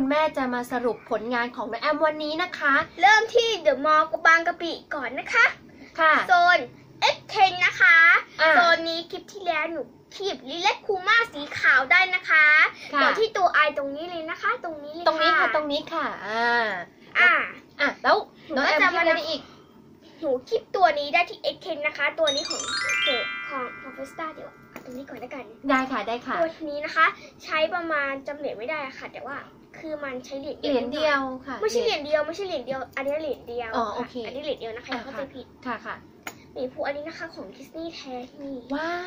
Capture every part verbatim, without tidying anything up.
คุณแม่จะมาสรุปผลงานของน้องแอมวันนี้นะคะเริ่มที่เดอะมอลล์บางกะปิก่อนนะคะค่ะโซน เอ็กซ์ เท็น นะคะโซนนี้คลิปที่แล้วหนูคีบลิเลตคูม่าสีขาวได้นะคะต่อที่ตัวไอตรงนี้เลยนะคะตรงนี้เลยตรงนี้ค่ะตรงนี้ค่ะอ่าอ่าอ่ะแล้วน้องแอมคีบอะไรอีกหนูคลิปตัวนี้ได้ที่ เอ็กซ์ เท็น นะคะตัวนี้ของเกิดของของเฟสต้าเดี๋ยวตรงนี้ก่อนแล้วกันได้ค่ะได้ค่ะตัวนี้นะคะใช้ประมาณจำเหรียญไม่ได้ค่ะแต่ว่าคือมันใช้เหรียญเหรียญเดียวค่ะไม่ใช่เหรียญเดียวไม่ใช่เหรียญเดียวอันนี้เหรียญเดียวอ๋อโอเคอันนี้เหรียญเดียวนะคะเข้าใจผิดค่ะค่ะหมีภูอันนี้นะคะของดิสนีย์แท้ที่นี่ว้าว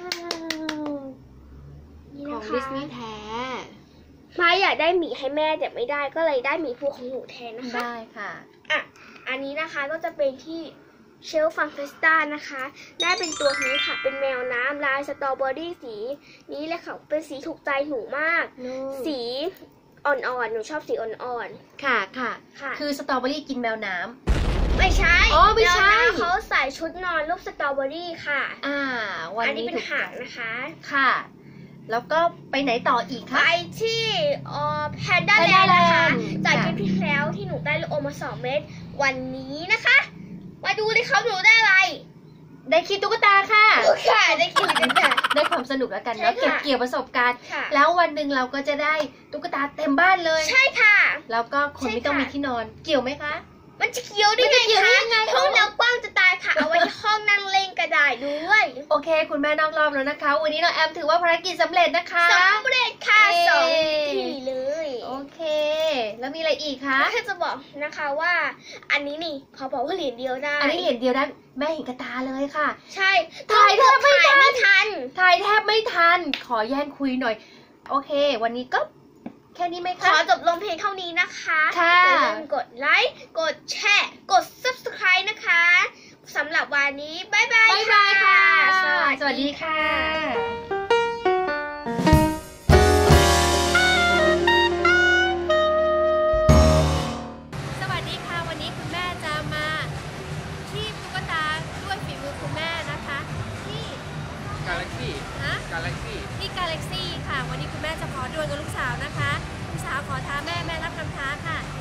ของดิสนีย์แท้ไม่อยากได้หมีให้แม่แต่ไม่ได้ก็เลยได้หมีภูของหนูแทนนะคะได้ค่ะอ่ะอันนี้นะคะก็จะเป็นที่เชลฟังเฟสต้านะคะได้เป็นตัวนี้ค่ะเป็นแมวน้ำลายสตรอเบอรี่สีนี้เลยค่ะเป็นสีถูกใจหนูมากสีอ่อนๆหนูชอบสีอ่อนๆค่ะค่ะคือสตรอเบอรี่กินแมวน้ำไม่ใช่อ๋อไม่ใช่เขาใส่ชุดนอนรูปสตรอเบอรี่ค่ะอ่าวันนี้อันนี้เป็นหางนะคะค่ะแล้วก็ไปไหนต่ออีกคะไปที่เอ่อแพนด้าแลนด์นะคะจากคลิปที่แล้วที่หนูได้ลูกอมมาสองเม็ดวันนี้นะคะมาดูเลยเขาหนูได้อะไรได้คิดตุ๊กตาค่ะค่ะได้คิดตุ๊กตาได้ความสนุกแล้วกันเนาะเก็บเกี่ยวประสบการณ์แล้ววันหนึ่งเราก็จะได้ตุ๊กตาเต็มบ้านเลยใช่ค่ะแล้วก็คนไม่ต้องมีที่นอนเกี่ยวไหมคะมันจะเกี่ยวได้ไงคะห้องเรากว้างจะตายค่ะเอาไว้ที่ห้องนั่งเล่นก็ได้ด้วยโอเคคุณแม่นอกรอบแล้วนะคะวันนี้น้องแอมถือว่าภารกิจสำเร็จนะคะสำเร็จค่ะสองทีเลยโอเคแล้วมีอะไรอีกคะแค่จะบอกนะคะว่าอันนี้นี่เขาบอกว่าเหรียญเดียวได้อันนี้เหรียญเดียวได้แม่เห็นกระตาเลยค่ะใช่ถ่ายแทบไม่ทันถ่ายแทบไม่ทันขอแย่งคุยหน่อยโอเควันนี้ก็แค่นี้ไหมคะขอจบลงเพลงเท่านี้นะคะค่ะอย่าลืมกดไลค์กดแชร์กด ซับสไครบ์ นะคะสำหรับวันนี้บ๊ายบายค่ะสวัสดีค่ะสวัสดีค่ะวันนี้คุณแม่จะมาคีบตุ๊กตาด้วยฝีมือคุณแม่นะคะที่ Galaxy ฮะ Galaxy ที่ Galaxy ค่ะวันนี้คุณแม่จะขอดวลกับลูกสาวนะคะลูกสาวขอท้าแม่แม่รับคำท้าค่ะ